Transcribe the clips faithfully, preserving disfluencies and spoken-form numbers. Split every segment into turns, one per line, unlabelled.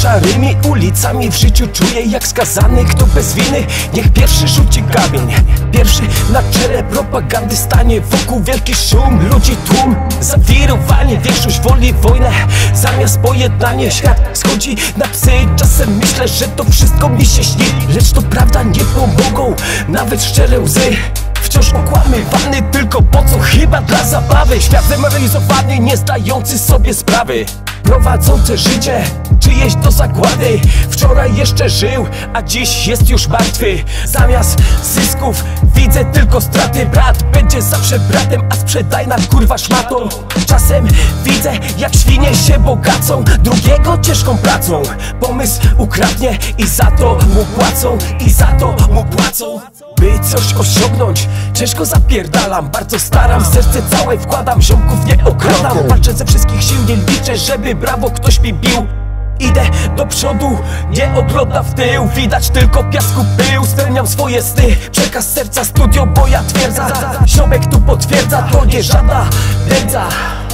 szarymi ulicami w życiu czuję jak skazany, kto bez winy, niech pierwszy rzuci kamień. Pierwszy na czele propagandy stanie, wokół wielki szum, ludzi tłum, zawirowanie. Większość woli wojnę zamiast pojednanie. Świat schodzi na psy, czasem myślę, że to wszystko mi się śni, lecz to prawda, nie pomogą nawet szczere łzy. Wciąż okłamywany, tylko po co? Chyba dla zabawy. Świat demoralizowany, nie zdający sobie sprawy, prowadzące życie czyjeś do zagłady. Wczoraj jeszcze żył, a dziś jest już martwy. Zamiast zysków widzę tylko straty. Brat będzie zawsze bratem, a sprzedajna kurwa szmatą. Czasem widzę jak świnie się bogacą, drugiego ciężką pracą. Pomysł ukradnie i za to mu płacą, i za to mu płacą. By coś osiągnąć, ciężko zapierdalam, bardzo staram, serce całe wkładam, ziomków nie okradam. Patrzę ze wszystkich sił, nie liczę, żeby brawo ktoś mi bił. Idę do przodu, nie oglądam w tył, widać tylko piasku pył. Spełniam swoje sny, przekaz serca studio, moja twierdza. Ziomek tu potwierdza, to nie żadna nędza.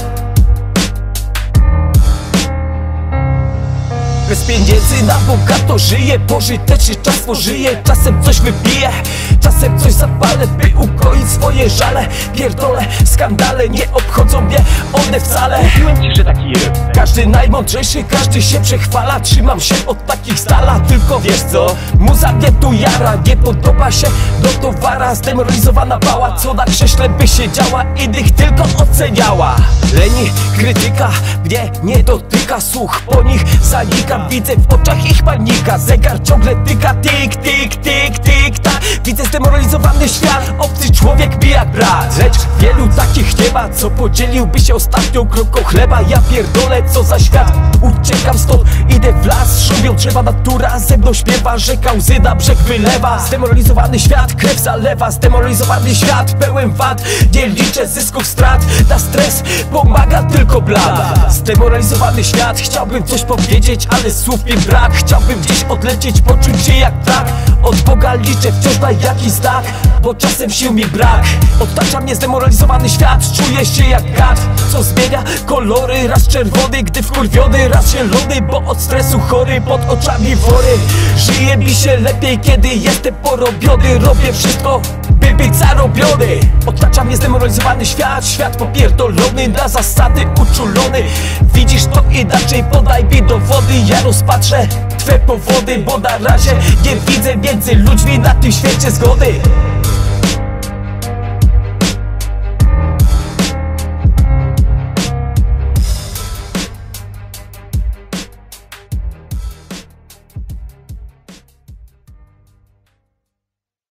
Bez pieniędzy na bogato żyję, pożytecznie czas pożyję. Czasem coś wypiję, czasem coś zapalę, by ukoić swoje żale. Pierdolę, skandale nie obchodzą mnie one wcale.
Mówiłem ci, że taki jest.
Każdy najmądrzejszy, każdy się przechwala. Trzymam się od takich z dala, tylko wiesz co? Muza mnie tu jara, nie podoba się do towara. Zdemoralizowana bała, co na krześle by siedziała, innych tylko oceniała. Leni, krytyka mnie nie dotyka, słuch po nich zanika. Widzę w oczach ich panika, zegar ciągle tyka, tyk, tyk, tyk, tyk, tak. Widzę zdemoralizowany świat, obcy człowiek mi jak brat. Lecz wielu takich nie ma, co podzieliłby się ostatnią kropką chleba. Ja pierdolę, co za świat, uciekam stąd, idę w las. Szumią drzewa, natura ze mną śpiewa, rzeka łzy na brzeg wylewa. Zdemoralizowany świat, krew zalewa. Zdemoralizowany świat, pełen wad, nie liczę zysków, strat. Na stres pomaga tylko blat. Zdemoralizowany świat, chciałbym coś powiedzieć, ale słów mi brak. Chciałbym gdzieś odlecieć, poczuć się jak tak. Od Boga liczę wciąż na jakiś znak, bo czasem sił mi brak. Otacza mnie zdemoralizowany świat, czuję się jak gad, co zmienia kolory. Raz czerwony, gdy wkurwiony, raz zielony, bo od stresu chory, pod oczami wory. Żyje mi się lepiej, kiedy jestem porobiony. Robię wszystko, by być zarobiony. Otacza mnie zdemoralizowany świat, świat popierdolony, na zasady uczulony. Widzisz to inaczej, podaj mi dowody, ja rozpatrzę twe powody, bo na razie nie widzę między ludźmi na tym świecie zgody.